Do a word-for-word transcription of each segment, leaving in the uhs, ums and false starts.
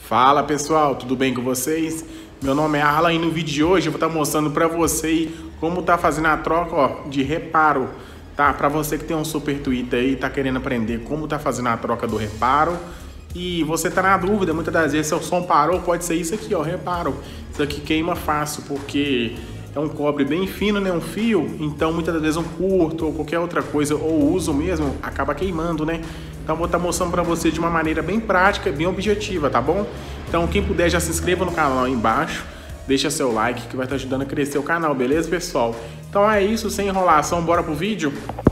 Fala pessoal, tudo bem com vocês? Meu nome é Alan e no vídeo de hoje eu vou estar mostrando para você como tá fazendo a troca ó, de reparo, tá? Para você que tem um super Twitter aí, tá querendo aprender como tá fazendo a troca do reparo e você tá na dúvida, muitas das vezes seu som parou, pode ser isso aqui ó, reparo. Isso aqui queima fácil porque é um cobre bem fino, né? Um fio, então muitas das vezes um curto ou qualquer outra coisa ou uso mesmo acaba queimando, né? Então vou estar mostrando para você de uma maneira bem prática, bem objetiva, tá bom? Então quem puder já se inscreva no canal aí embaixo, deixa seu like que vai estar ajudando a crescer o canal, beleza pessoal? Então é isso, sem enrolação, bora pro vídeo?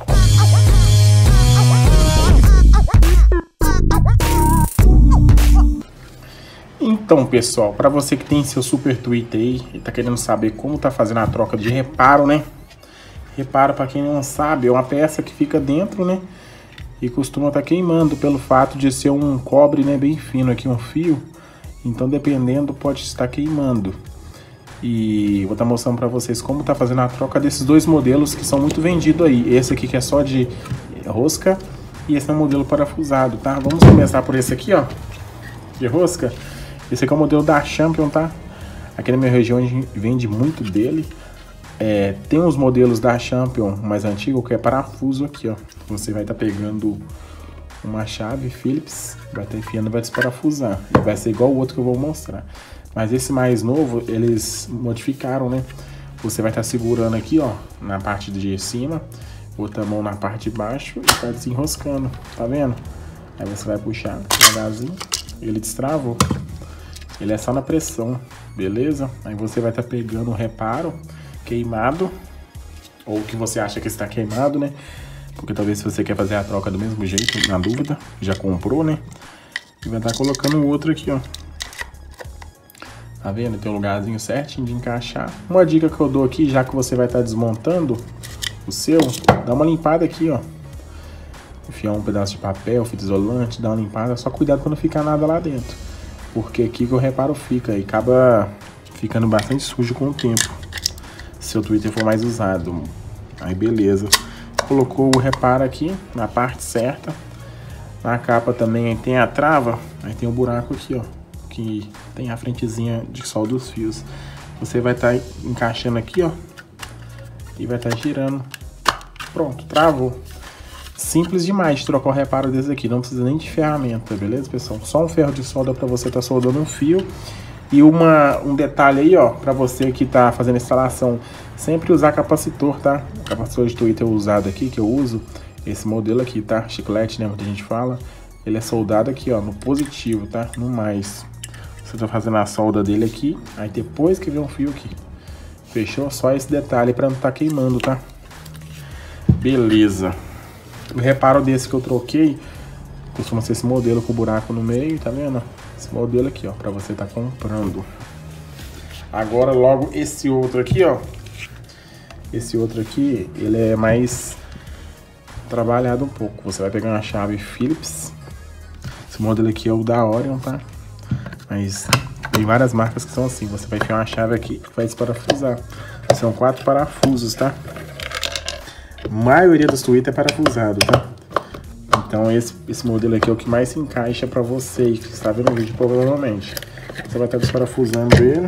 Então pessoal, para você que tem seu super Twitter aí e tá querendo saber como tá fazendo a troca de reparo, né? Reparo, para quem não sabe, é uma peça que fica dentro, né? E costuma estar queimando pelo fato de ser um cobre, né, bem fino aqui, um fio. Então dependendo pode estar queimando. E vou estar mostrando para vocês como tá fazendo a troca desses dois modelos que são muito vendidos aí. Esse aqui que é só de rosca e esse é o modelo parafusado, tá? Vamos começar por esse aqui, ó, de rosca. Esse aqui é o modelo da Champion, tá? Aqui na minha região a gente vende muito dele. É, tem uns modelos da Champion mais antigo que é parafuso aqui, ó. Você vai estar tá pegando uma chave Phillips, vai estar tá enfiando e vai desparafusar. E vai ser igual o outro que eu vou mostrar. Mas esse mais novo, eles modificaram, né? Você vai estar tá segurando aqui, ó, na parte de cima, outra mão na parte de baixo e vai desenroscando, tá vendo? Aí você vai puxar devagarzinho, ele destravou. Ele é só na pressão, beleza? Aí você vai estar tá pegando o reparo queimado, ou que você acha que está queimado, né? Porque talvez se você quer fazer a troca do mesmo jeito, na dúvida, já comprou, né? E vai estar tá colocando o outro aqui, ó. Tá vendo? Tem um lugarzinho certinho de encaixar. Uma dica que eu dou aqui, já que você vai estar tá desmontando o seu, dá uma limpada aqui, ó. Enfiar um pedaço de papel, fita isolante, dá uma limpada, só cuidado para não ficar nada lá dentro. Porque aqui que o reparo fica e acaba ficando bastante sujo com o tempo. Se o Twitter for mais usado. Aí beleza. Colocou o reparo aqui na parte certa. Na capa também tem a trava. Aí tem um buraco aqui, ó. Que tem a frentezinha de solda dos fios. Você vai estar tá encaixando aqui, ó. E vai estar tá girando. Pronto, travou. Simples demais de trocar o reparo desse aqui. Não precisa nem de ferramenta, beleza, pessoal? Só um ferro de solda para você estar tá soldando um fio. E uma, um detalhe aí, ó, para você que tá fazendo instalação, sempre usar capacitor, tá? O capacitor de Twitter usado aqui, que eu uso, esse modelo aqui, tá? Chiclete, né? Muita gente fala. Ele é soldado aqui, ó, no positivo, tá? No mais. Você tá fazendo a solda dele aqui, aí depois que vem um fio aqui. Fechou? Só esse detalhe para não tá queimando, tá? Beleza. O reparo desse que eu troquei, costuma ser esse modelo com buraco no meio, tá vendo? Esse modelo aqui, ó, pra você tá comprando. Agora logo esse outro aqui, ó. Esse outro aqui, ele é mais trabalhado um pouco. Você vai pegar uma chave Phillips. Esse modelo aqui é o da Orion, tá? Mas tem várias marcas que são assim. Você vai enfiar uma chave aqui e vai desparafusar. São quatro parafusos, tá? A maioria dos Twitter é parafusado, tá? Então esse, esse modelo aqui é o que mais se encaixa para você que está vendo o vídeo provavelmente. Você vai estar desparafusando ele.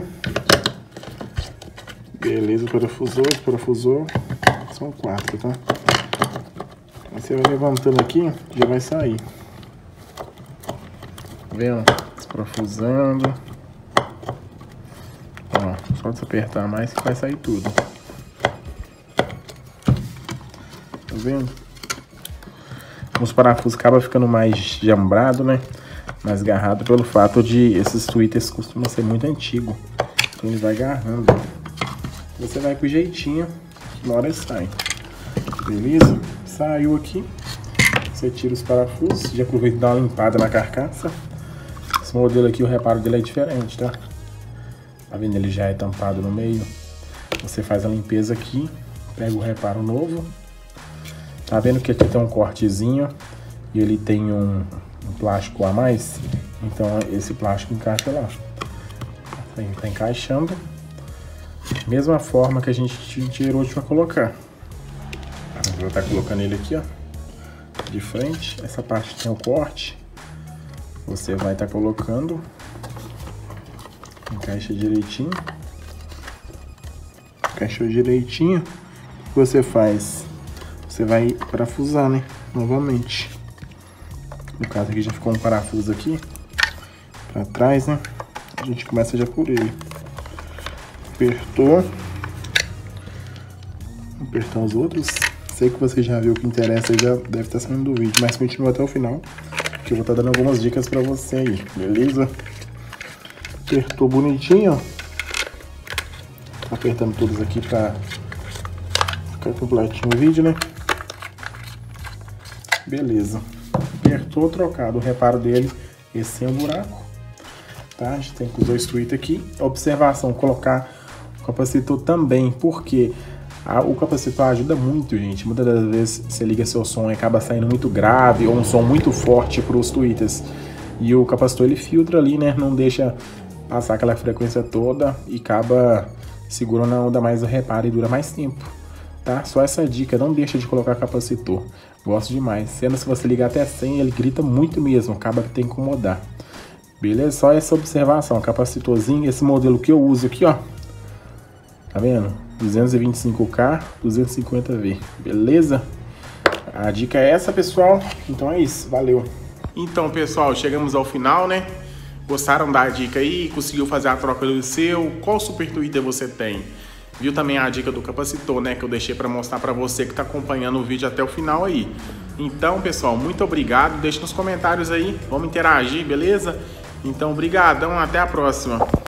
Beleza, parafusou, parafusou. São quatro, tá? Aí você vai levantando aqui, já vai sair. Tá vendo? Desparafusando. Ó, só de você apertar mais que vai sair tudo. Tá vendo? Os parafusos acabam ficando mais jambrado, né? Mais agarrado pelo fato de esses Twitters costumam ser muito antigos. Então ele vai agarrando. Você vai com jeitinho, uma hora sai. Beleza? Saiu aqui. Você tira os parafusos. Já aproveita e dá uma limpada na carcaça. Esse modelo aqui, o reparo dele é diferente, tá? Tá vendo? Ele já é tampado no meio. Você faz a limpeza aqui. Pega o reparo novo. Tá vendo que aqui tem um cortezinho e ele tem um, um plástico a mais? Então esse plástico encaixa lá. Tá encaixando. Mesma forma que a gente tirou, a gente vai colocar. Vou estar colocando ele aqui, ó. de frente, essa parte tem o corte, você vai estar colocando Encaixa direitinho. Encaixou direitinho. O que você faz? Você vai parafusar, né? Novamente. No caso aqui já ficou um parafuso aqui pra trás, né? A gente começa já por ele. Apertou. Vou apertar os outros. Sei que você já viu o que interessa e já deve estar saindo do vídeo, mas continua até o final, que eu vou estar dando algumas dicas pra você aí, beleza? Apertou bonitinho, ó. Apertando todos aqui pra ficar completinho o vídeo, né? Beleza. Apertou, trocado o reparo dele, esse sem o buraco, tá? A gente tem com os dois tweets aqui. Observação, colocar o capacitor também, porque a, o capacitor ajuda muito, gente. Muitas das vezes você liga seu som e acaba saindo muito grave ou um som muito forte para os tweeters. E o capacitor ele filtra ali, né? Não deixa passar aquela frequência toda e acaba segurando a onda mais do reparo e dura mais tempo, tá? Só essa dica, não deixa de colocar capacitor. Gosto demais. Sendo se você ligar até cem, ele grita muito mesmo, acaba que tem que incomodar. Beleza? Só essa observação, capacitorzinho, esse modelo que eu uso aqui, ó. Tá vendo? duzentos e vinte e cinco K, duzentos e cinquenta V. Beleza? A dica é essa, pessoal. Então é isso. Valeu. Então, pessoal, chegamos ao final, né? Gostaram da dica aí? Conseguiu fazer a troca do seu? Qual super tweeter você tem? Viu também a dica do capacitor, né? Que eu deixei para mostrar para você que está acompanhando o vídeo até o final aí. Então, pessoal, muito obrigado. Deixe nos comentários aí. Vamos interagir, beleza? Então, brigadão. Até a próxima.